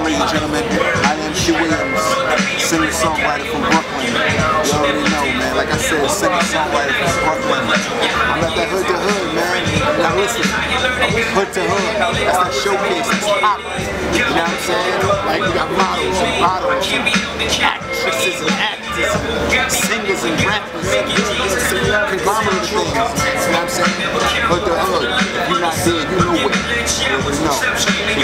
on, ladies and gentlemen. I am Q Williams, singer-songwriter from Brooklyn. You already know, man. Like I said, singer-songwriter from Brooklyn. I'm at that Hood to Hood, man. Now listen, Hood to Hood. That's that showcase. That's pop. You know what I'm saying? Like we got models and bottles and actresses and actors and singers and rappers and conglomerate things. You know what I'm saying? Hood to Hood. If you're not there, you know it. You already know.